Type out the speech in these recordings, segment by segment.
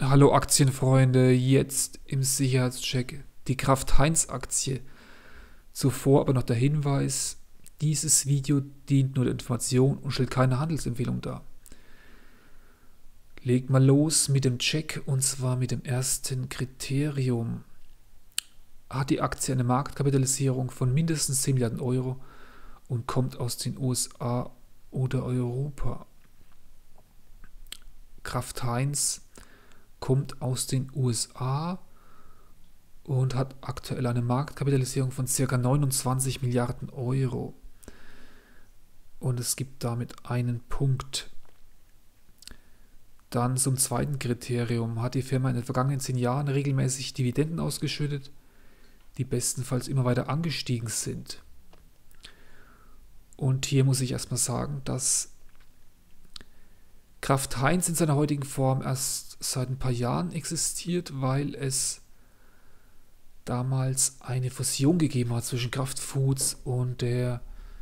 Hallo Aktienfreunde, jetzt im Sicherheitscheck die Kraft-Heinz-Aktie. Zuvor aber noch der Hinweis, dieses Video dient nur der Information und stellt keine Handelsempfehlung dar. Legt mal los mit dem Check und zwar mit dem ersten Kriterium. Hat die Aktie eine Marktkapitalisierung von mindestens 10 Milliarden Euro und kommt aus den USA oder Europa? Kraft-Heinz kommt aus den USA und hat aktuell eine Marktkapitalisierung von ca. 29 Milliarden Euro. Und es gibt damit einen Punkt. Dann zum zweiten Kriterium. Hat die Firma in den vergangenen 10 Jahren regelmäßig Dividenden ausgeschüttet, die bestenfalls immer weiter angestiegen sind? Und hier muss ich erstmal sagen, dass Kraft-Heinz in seiner heutigen Form erst seit ein paar Jahren existiert, weil es damals eine Fusion gegeben hat zwischen Kraft Foods und der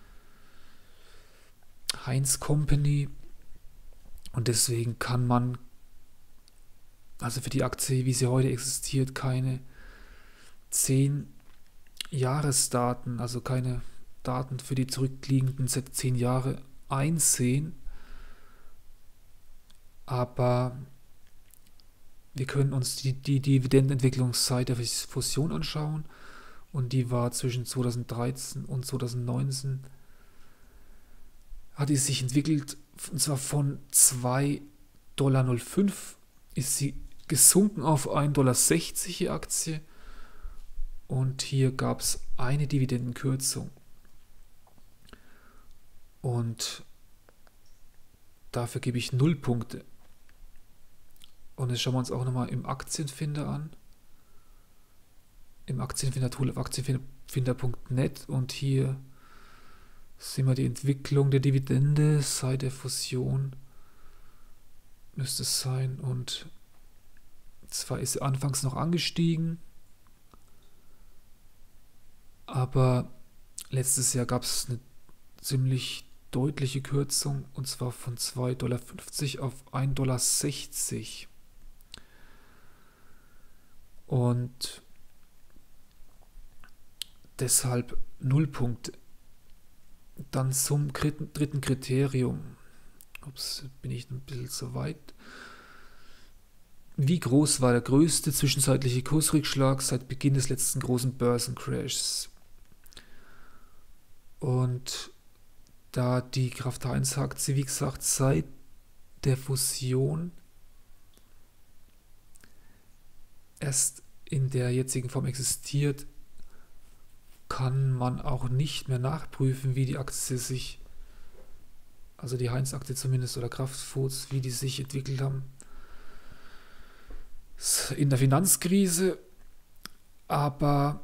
Heinz Company. Und deswegen kann man, also für die Aktie, wie sie heute existiert, keine 10 Jahresdaten, also keine Daten für die zurückliegenden 10 Jahre einsehen. Aber wir können uns die Dividendenentwicklung seit der Fusion anschauen. Und die war zwischen 2013 und 2019, hat die sich entwickelt, und zwar von 2,05 $ ist sie gesunken auf 1,60 $ die Aktie. Und hier gab es eine Dividendenkürzung. Und dafür gebe ich 0 Punkte. Und jetzt schauen wir uns auch nochmal im Aktienfinder an. Im Aktienfinder-Tool auf aktienfinder.net. Und hier sehen wir die Entwicklung der Dividende seit der Fusion. Müsste es sein. Und zwar ist sie anfangs noch angestiegen. Aber letztes Jahr gab es eine ziemlich deutliche Kürzung. Und zwar von 2,50 $ auf 1,60 $. Und deshalb 0 Punkte. Dann zum dritten Kriterium. Ups, bin ich ein bisschen zu weit. Wie groß war der größte zwischenzeitliche Kursrückschlag seit Beginn des letzten großen Börsencrashs? Und da die Kraft-Heinz-Aktie, wie gesagt, seit der Fusion erst in der jetzigen Form existiert, kann man auch nicht mehr nachprüfen, wie die Aktie sich, also die Heinz-Aktie zumindest oder Kraft Foods, wie die sich entwickelt haben in der Finanzkrise. Aber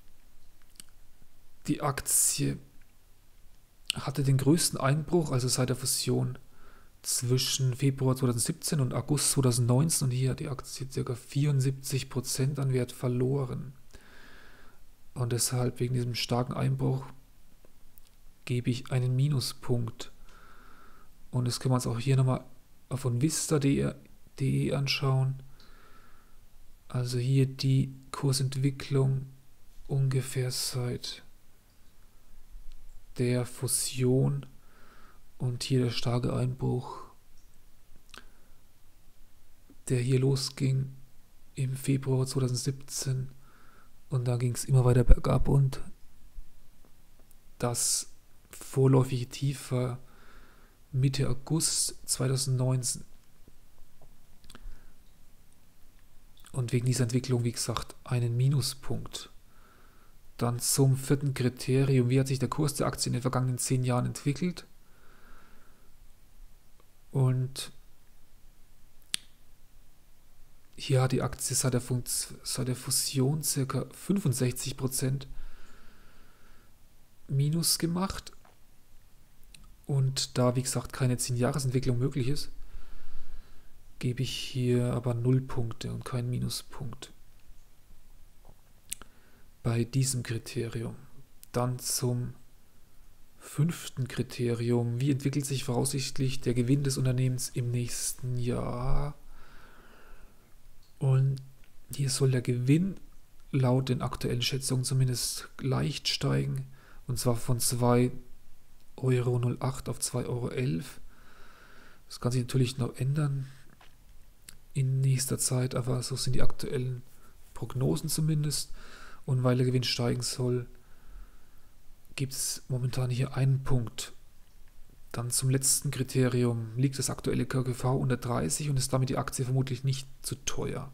die Aktie hatte den größten Einbruch, also seit der Fusion, zwischen Februar 2017 und August 2019, und hier hat die Aktie ca. 74% an Wert verloren. Und deshalb, wegen diesem starken Einbruch, gebe ich einen Minuspunkt. Und das können wir uns auch hier nochmal von vista.de anschauen. Also hier die Kursentwicklung ungefähr seit der Fusion. Und hier der starke Einbruch, der hier losging im Februar 2017. Und da ging es immer weiter bergab und das vorläufige Tief war Mitte August 2019. Und wegen dieser Entwicklung, wie gesagt, einen Minuspunkt. Dann zum vierten Kriterium. Wie hat sich der Kurs der Aktie in den vergangenen 10 Jahren entwickelt? Und hier hat die Aktie seit der Fusion ca. 65% Minus gemacht. Und da, wie gesagt, keine 10-Jahres-Entwicklung möglich ist, gebe ich hier aber 0 Punkte und keinen Minuspunkt bei diesem Kriterium. Dann zum 5. Kriterium. Wie entwickelt sich voraussichtlich der Gewinn des Unternehmens im nächsten Jahr? Hier soll der Gewinn laut den aktuellen Schätzungen zumindest leicht steigen, und zwar von 2,08 € auf 2,11 €. Das kann sich natürlich noch ändern in nächster Zeit, aber so sind die aktuellen Prognosen zumindest. Und weil der Gewinn steigen soll, gibt es momentan hier einen Punkt. Dann zum letzten Kriterium: liegt das aktuelle KGV unter 30 und ist damit die Aktie vermutlich nicht zu teuer.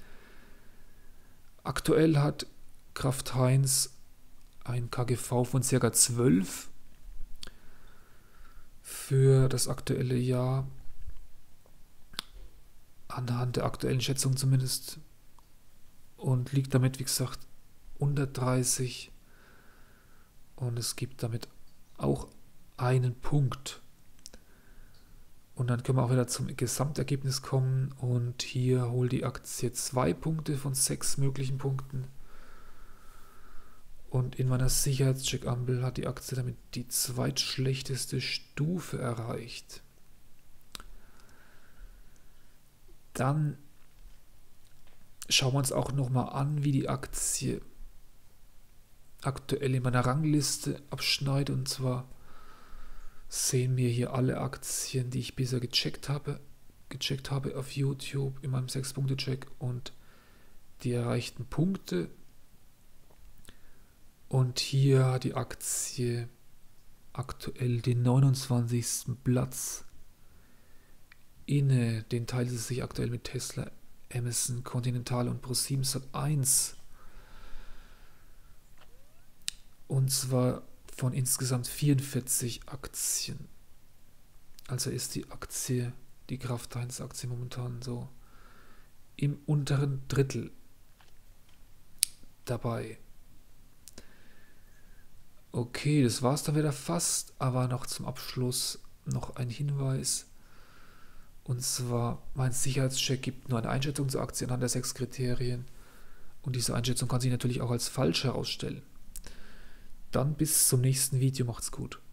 Aktuell hat Kraft Heinz ein KGV von ca. 12 für das aktuelle Jahr, anhand der aktuellen Schätzung zumindest, und liegt damit, wie gesagt, unter 30, und es gibt damit auch einen Punkt. Und dann können wir auch wieder zum Gesamtergebnis kommen, und hier holt die Aktie 2 Punkte von 6 möglichen Punkten. Und in meiner Sicherheitscheck-Ampel hat die Aktie damit die zweitschlechteste Stufe erreicht. Dann schauen wir uns auch nochmal an, wie die Aktie aktuell in meiner Rangliste abschneidet. Und zwar sehen wir hier alle Aktien, die ich bisher gecheckt habe auf YouTube in meinem 6-Punkte-Check und die erreichten Punkte. Und hier hat die Aktie aktuell den 29. Platz inne. Den teilt sie sich aktuell mit Tesla, Amazon, Continental und ProSiebenSat.1. Und zwar von insgesamt 44 Aktien. Also ist die Aktie, die Kraft Heinz Aktie, momentan so im unteren Drittel dabei. Okay, das war es dann wieder fast, aber noch zum Abschluss noch ein Hinweis. Und zwar, mein Sicherheitscheck gibt nur eine Einschätzung zur Aktie anhand der 6 Kriterien. Und diese Einschätzung kann sich natürlich auch als falsch herausstellen. Dann bis zum nächsten Video, macht's gut.